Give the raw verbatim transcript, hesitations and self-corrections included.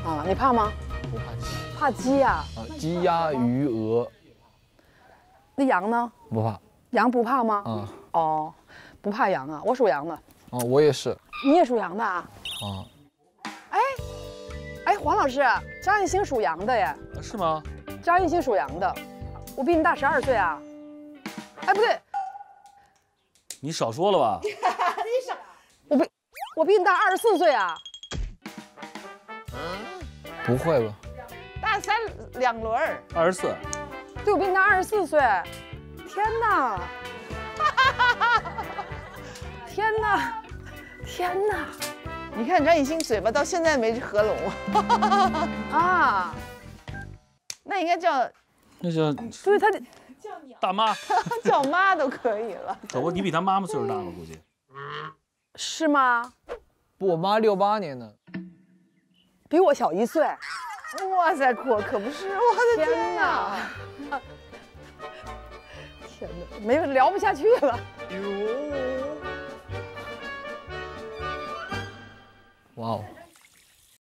啊，你怕吗？ 不怕鸡。 怕鸡呀？ 啊，鸡鸭鱼鹅。 那羊呢？ 不怕。 羊不怕吗？ 啊。 哦，不怕羊啊，我属羊的。 哦，我也是。 你也属羊的啊？ 啊。 哎，哎，黄老师，张艺兴属羊的耶？ 是吗？ 张艺兴属羊的，我比你大十二岁啊。哎，不对， 你少说了吧？ 你少，我比我比你大二十四岁啊。 不会吧？ 大三两轮儿。 二十四。 对，我比你大二十四岁。天哪！天哪！天哪！ 你看张艺兴嘴巴到现在没合拢啊。 那应该叫， 那叫对他的大妈， 叫妈都可以了。 可不，你比他妈妈岁数大了，估计。 是吗？ 不，我妈六八年的， 比我小一岁。 哇塞，可可不是，我的天哪！ 天哪，没有聊不下去了。 哇哦。